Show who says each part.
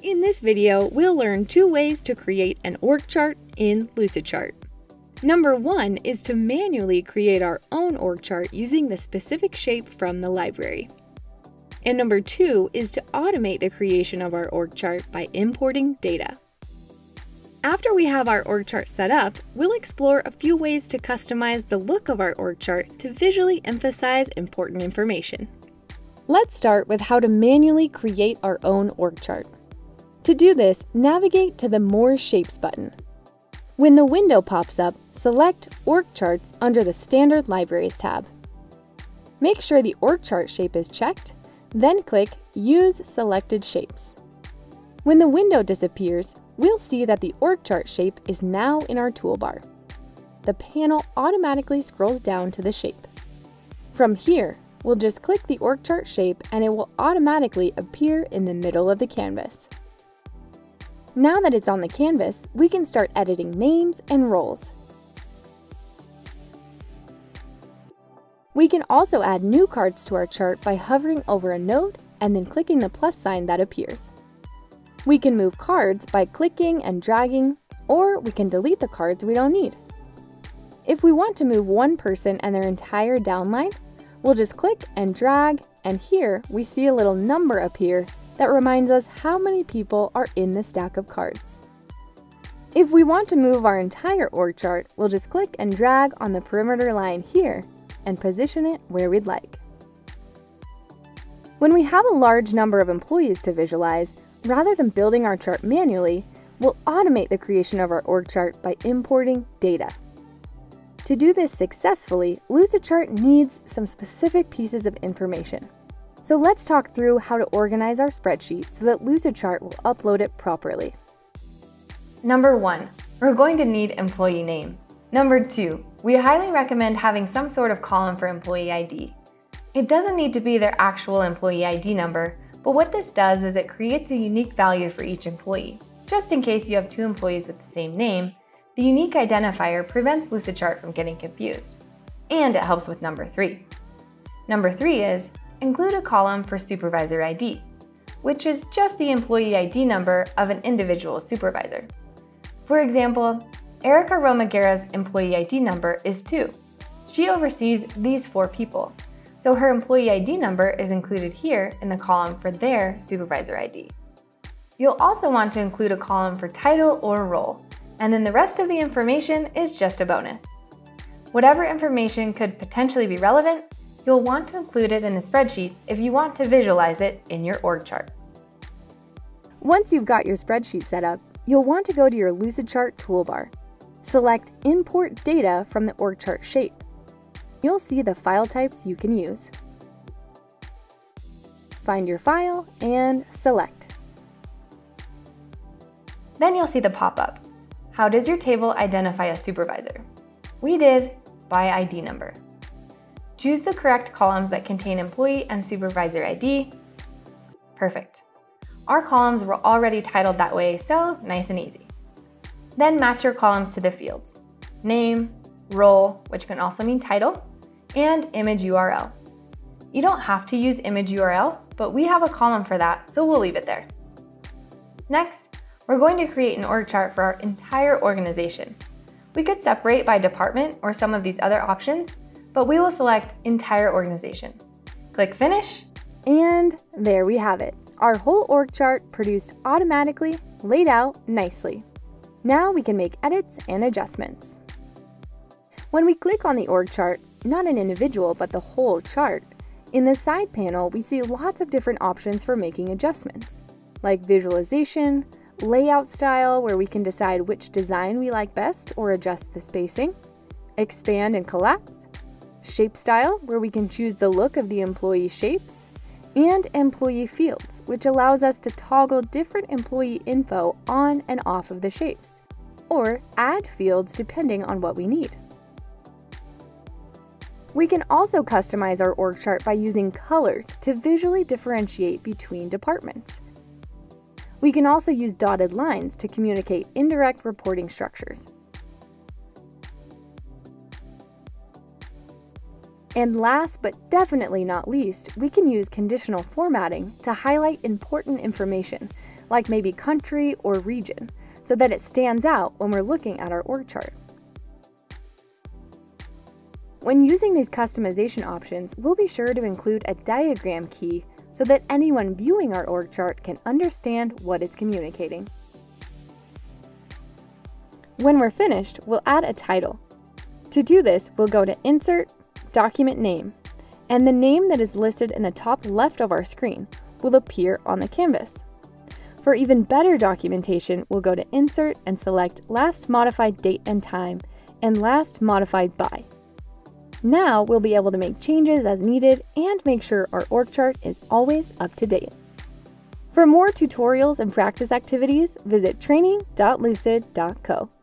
Speaker 1: In this video, we'll learn 2 ways to create an org chart in Lucidchart. Number 1 is to manually create our own org chart using the specific shape from the library. And number 2 is to automate the creation of our org chart by importing data. After we have our org chart set up, we'll explore a few ways to customize the look of our org chart to visually emphasize important information. Let's start with how to manually create our own org chart. To do this, navigate to the More Shapes button. When the window pops up, select Org Charts under the Standard Libraries tab. Make sure the org chart shape is checked, then click Use Selected Shapes. When the window disappears, we'll see that the org chart shape is now in our toolbar. The panel automatically scrolls down to the shape. From here, we'll just click the org chart shape and it will automatically appear in the middle of the canvas. Now that it's on the canvas, we can start editing names and roles. We can also add new cards to our chart by hovering over a node and then clicking the plus sign that appears. We can move cards by clicking and dragging, or we can delete the cards we don't need. If we want to move one person and their entire downline, we'll just click and drag, and here we see a little number appear that reminds us how many people are in the stack of cards. If we want to move our entire org chart, we'll just click and drag on the perimeter line here and position it where we'd like. When we have a large number of employees to visualize, rather than building our chart manually, we'll automate the creation of our org chart by importing data. To do this successfully, Lucidchart needs some specific pieces of information. So let's talk through how to organize our spreadsheet so that Lucidchart will upload it properly.
Speaker 2: Number 1, we're going to need employee name. Number 2, we highly recommend having some sort of column for employee ID. It doesn't need to be their actual employee ID number, but what this does is it creates a unique value for each employee. Just in case you have 2 employees with the same name, the unique identifier prevents Lucidchart from getting confused. And it helps with number 3. Number 3 is include a column for supervisor ID, which is just the employee ID number of an individual supervisor. For example, Erica Romagera's employee ID number is 2. She oversees these 4 people, so her employee ID number is included here in the column for their supervisor ID. You'll also want to include a column for title or role, and then the rest of the information is just a bonus. Whatever information could potentially be relevant, you'll want to include it in the spreadsheet if you want to visualize it in your org chart.
Speaker 1: Once you've got your spreadsheet set up, you'll want to go to your Lucidchart toolbar. Select Import Data from the org chart shape. You'll see the file types you can use. Find your file and select.
Speaker 2: Then you'll see the pop-up. How does your table identify a supervisor? We did by ID number. Choose the correct columns that contain employee and supervisor ID. Perfect. Our columns were already titled that way, so nice and easy. Then match your columns to the fields: name, role, which can also mean title, and image URL. You don't have to use image URL, but we have a column for that, so we'll leave it there. Next, we're going to create an org chart for our entire organization. We could separate by department or some of these other options, but we will select entire organization. Click Finish,
Speaker 1: and there we have it. Our whole org chart produced automatically, laid out nicely. Now we can make edits and adjustments. When we click on the org chart, not an individual but the whole chart, in the side panel we see lots of different options for making adjustments, like visualization, layout style where we can decide which design we like best or adjust the spacing, expand and collapse, shape style where we can choose the look of the employee shapes, and employee fields, which allows us to toggle different employee info on and off of the shapes, or add fields depending on what we need. We can also customize our org chart by using colors to visually differentiate between departments. We can also use dotted lines to communicate indirect reporting structures. And last but definitely not least, we can use conditional formatting to highlight important information, like maybe country or region, so that it stands out when we're looking at our org chart. When using these customization options, we'll be sure to include a diagram key so that anyone viewing our org chart can understand what it's communicating. When we're finished, we'll add a title. To do this, we'll go to Insert, Document Name, and the name that is listed in the top left of our screen will appear on the canvas. For even better documentation, we'll go to Insert and select Last Modified Date and Time and Last Modified By. Now we'll be able to make changes as needed and make sure our org chart is always up to date. For more tutorials and practice activities, visit training.lucid.co.